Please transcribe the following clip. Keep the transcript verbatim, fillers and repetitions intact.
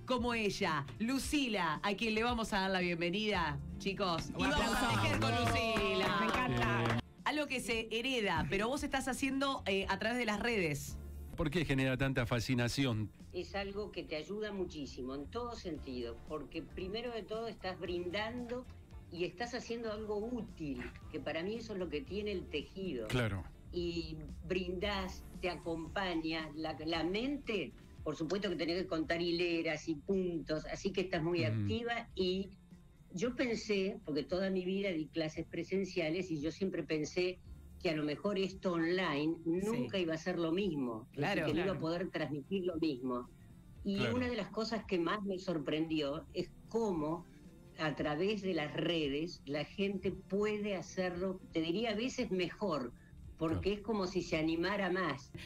como ella, Lucila, a quien le vamos a dar la bienvenida, chicos. Y vamos a tejer con Lucila. Me encanta. Algo que se hereda, pero vos estás haciendo eh, a través de las redes. ¿Por qué genera tanta fascinación? Es algo que te ayuda muchísimo, en todo sentido, porque primero de todo estás brindando y estás haciendo algo útil, que para mí eso es lo que tiene el tejido. Claro. Y brindás, te acompaña, la, la mente, por supuesto que tenés que contar hileras y puntos, así que estás muy Mm. activa. Y yo pensé, porque toda mi vida di clases presenciales y yo siempre pensé que a lo mejor esto online nunca Sí. iba a ser lo mismo, Claro, que no claro. iba a poder transmitir lo mismo. Y Claro. una de las cosas que más me sorprendió es cómo a través de las redes la gente puede hacerlo, te diría a veces mejor, porque Claro. es como si se animara más.